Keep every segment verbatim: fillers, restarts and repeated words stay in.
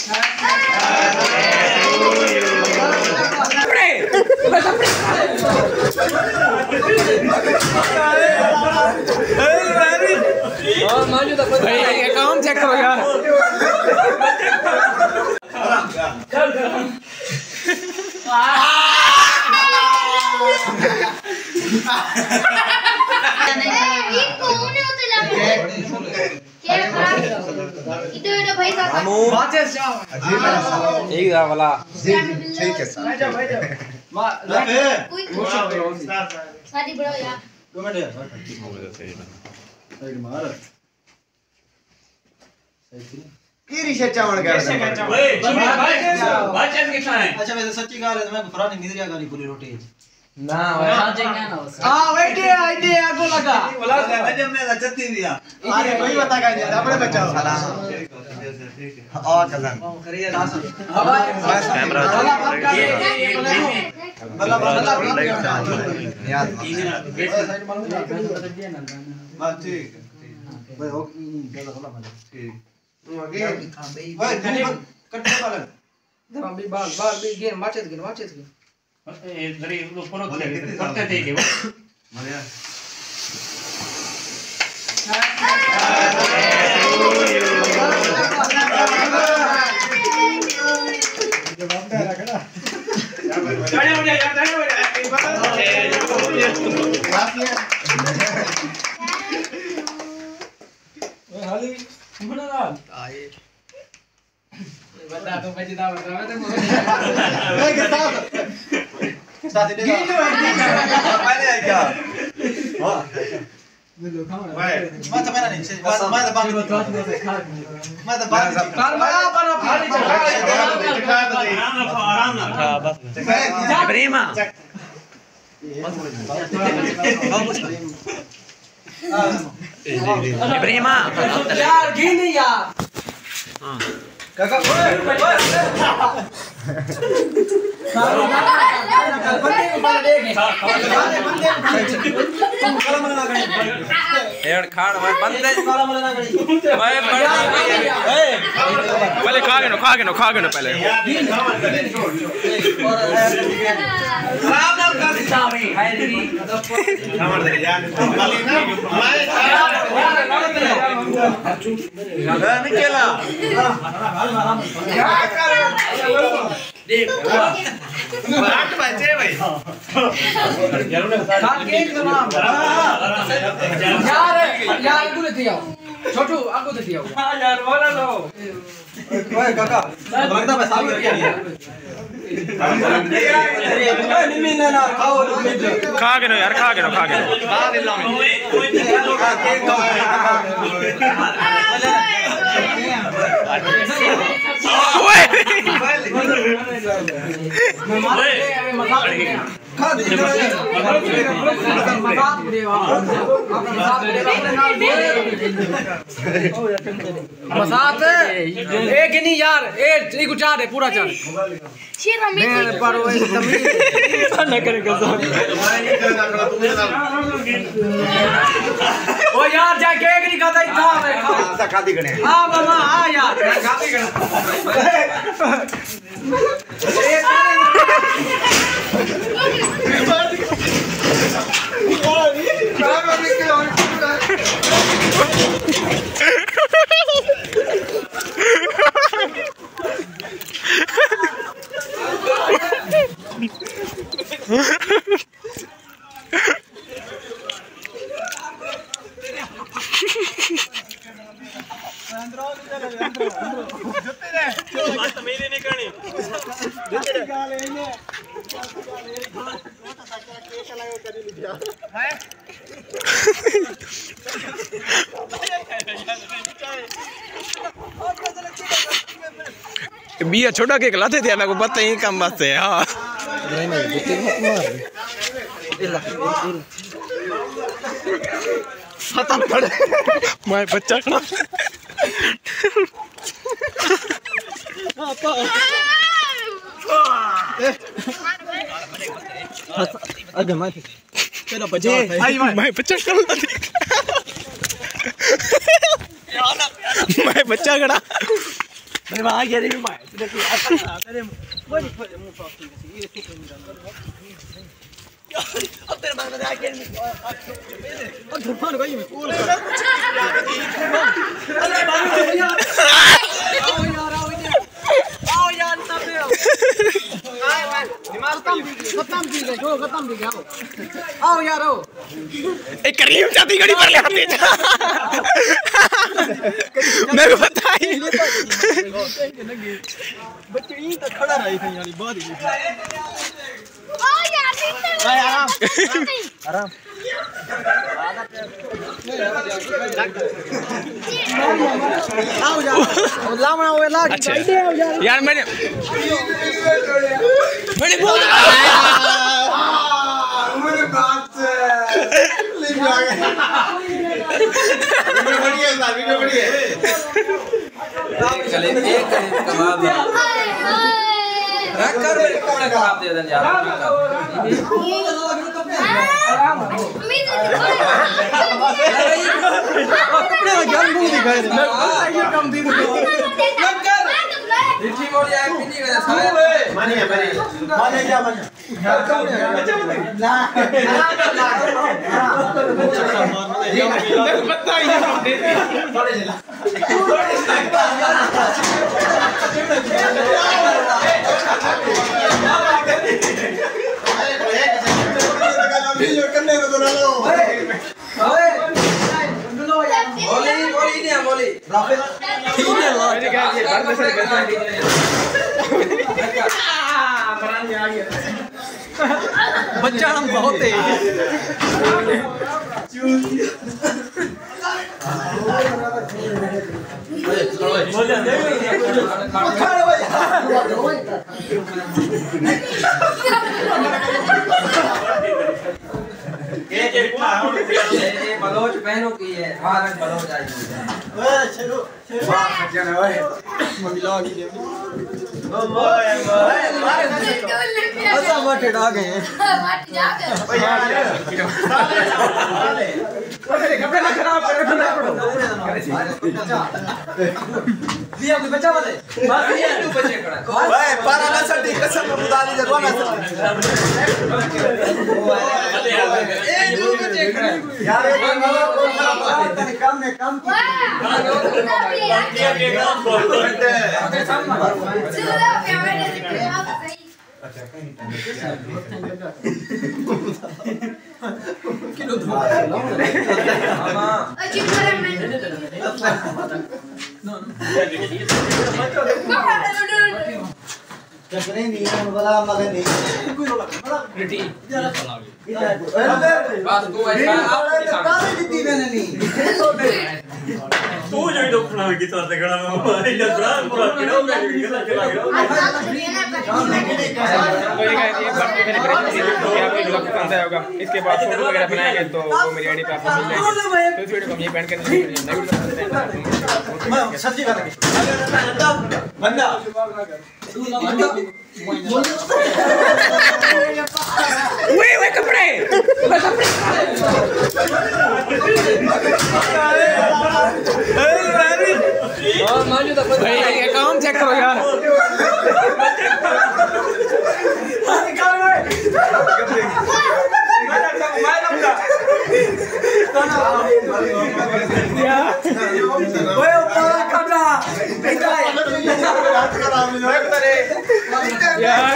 काम चेक करो यार। एक वाला ठीक है सर। शादी बड़ो यार दो मिनट यार की रिसर्च चावल कर कैसे क्या चावल ओए बात चल के खाए। अच्छा वैसे सच्ची गल है मैं फरानी निद्रिया गानी पूरी रोटी ना हां जे क्या ना हां बैठे आइए आगो लगा बोला जब मैं जत्ती दिया अरे कोई बता का नहीं अपने बचाओ सलाम और कजन करिए कैमरा बल्ला बल्ला यार बात ठीक भाई ओ ज्यादा बोला माने ठीक ओके भाई कट्टे वाला जब भी बाल बाल भी गेम माचेत गेम माचेत गेम ए घरी लोग फोन करते थे के मरिया जाने हो जाए जाने हो जाए ओए हाली बना ना आए बता तो बजदा बता मैं तो भाई के साथ साथ दे पहले है क्या वाह भाई मैं तो मैंने नहीं मैं तो बात मैं तो बात कर मैं अपना फाड़ी चढ़ा आराम रखो आराम ना हां बस इब्राहिम इब्राहिम यार घी नहीं यार हां काका ओए बंदे को मार देंगे तुम कलम ना करें यार खाड़ भाई बंदे कलम ना करें भाई पहले खा के नो खा के नो खा के नो पहले राम नाम का सावी है दी समझ दे यार खाली ना नहीं केला क्या कर देख आठ बजे भाई यार ने खा केक तमाम यार यार आगू लेते आओ छोटू आगू लेते आओ हां यार बोला लो ओए काका लगता है साल किया नहीं ना ना खाओ खा के नो यार खा के नो खा के नो खा ले लो केक खाओ ओए खा दे मसात एक नहीं यार एक ठीक उठा दे पूरा चल शेर हमें पर वो तमीज ना करेगा ओ यार जा केक नहीं खाता इतना ऐसा खा दी गने हां मामा आ यार खा दी गने बिया छोटा केक लाते थे ना को पता ही कम बात है हां नहीं नहीं गुत्ते मत मार खत्म पड़े मैं बच्चा खड़ा अगर मैं तेरा बच्चा मैं बच्चा खड़ा मैं बच्चा खड़ा मेरे वहां गया रे मैं देखो आता तेरे मुंह मुंह साफ ये ठीक नहीं जाता अब तेरे बाद में आके और धुरफान कोई मैं कूल कर अरे बाबू यार आओ यार आओ इधर आओ यार सामने आओ आए भाई दिमाग खत्म खत्म दी गए जो खत्म दी गया आओ यार आओ एक करीम जाती गड़ी पर ले आते मेरे को पता ही बच्चे यहीं तक खड़ा रही थी यार बहुत ही ओ यार आराम आराम आओ यार लामा वो ला अच्छा यार मैंने मैंने बोल मेरे बात से लिख आ गया वीडियो बढ़िया है वीडियो बढ़िया है चले एक कबाब रख कर मेरे कपड़े खराब दे दें यार कपड़े का ज्ञान बहुत दिखाए मैं ये कम दी रिठी मोड़ी आए पिनी गए सारे माने माने माने क्या माने ना पता ही नहीं थोड़े जिला वीडियो करने को तो ना लो ओए बोली बोली नहीं बोली राफेल ठीक है लो ये क्या ये भर से करता है मरान में आ गया बच्चा हम बहुत है ये ये बलोच पहनो की है हां बलोच आई ओए चलो वाह सज्जन ओए मिला की दे ओए ओए अच्छा मत आ गए मत जा ओए यार ओए कपड़े ना खराब करे तो ना पड़ो दिया कोई बच्चा वाले बस ये तू बच्चे खड़ा ओए पारा ना सटी कसम खुदा दी जरवा ना ए तू बच्चे खड़ा यार ये काम में काम की किलो धो हां अच्छी तरह मैं जसने नहीं वाला मगर नहीं रिठी इधर बस तू ऐसा काले जीती मैंने नहीं तू जो तो अपना की तरह से खड़ा मैं ये ब्रांड पूरा किलो का ये चला गया कोई का ये बात मैंने ब्रेक की आपके लोग पसंद आया होगा इसके बाद फोटो वगैरह बनाएंगे तो वो मेरी आईडी पे आपको मिल जाएगी तो इस वीडियो को ये बैंड करने नहीं मैं सच्ची बात है बंदा ओए ओए कपड़े कपड़े और मांझो तो भाई ये काम चेक करो यार यार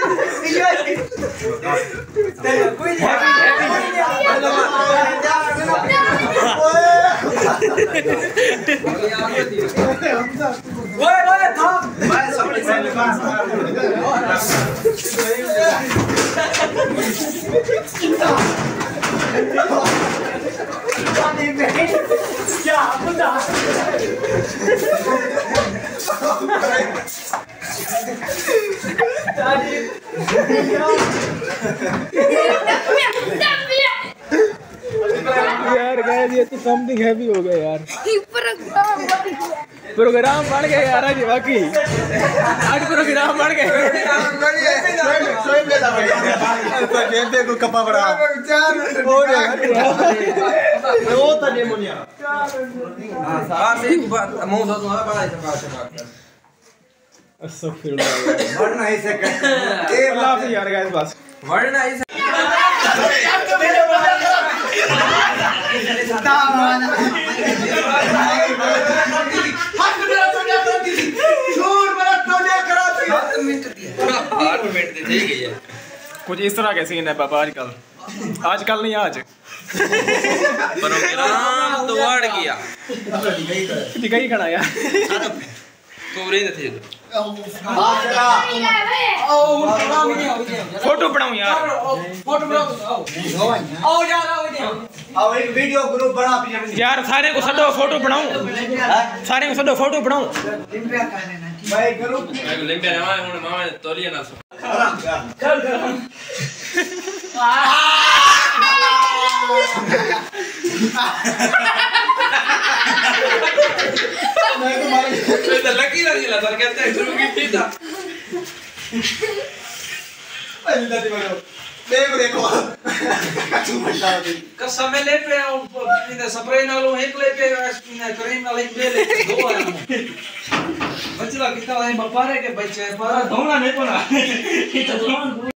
ओए ओए थाम क्या बुदा यार गाइस ये तो समथिंग हैवी हो गया यार प्रोग्राम प्रोग्राम बढ़ गया यार आज बाकी आज प्रोग्राम बढ़ गए स्वयं लेता भाई तो जेब पे को कपा बड़ा हो रे वो तो निमोनिया हां सारा से एक बात मुंह धो दूंगा बड़ा ऐसा बात है बढ़ना ही से ए लाफ यार गाइस बस वरना इस आठ मिनट दे दी गई है। कुछ इस तरह के सीन है पापा आजकल आजकल नहीं आज प्रोग्राम तो वाड़ गया गई खड़ा यार कोवरे थे फोटो बनाऊं यार फोटो बनाओ आओ यार आओ अब एक वीडियो ग्रुप बना पीछे यार सारे को सदो फोटो बनाऊं सारे को सदो फोटो बनाऊं भाई ग्रुप मैं लिंबे ना मामा मामा तोलिया ना चल चल तो लकी लगी ला सर कहते हैं शुरू की थी था अंदर से बोलो देख देखो कछु बता दे कसम ले पे इन स्प्रे नालो एक ले पे इन क्रीम नालो एक ले दो है बचला कितना है बपारे के बच्चे पर धोना नहीं पड़ा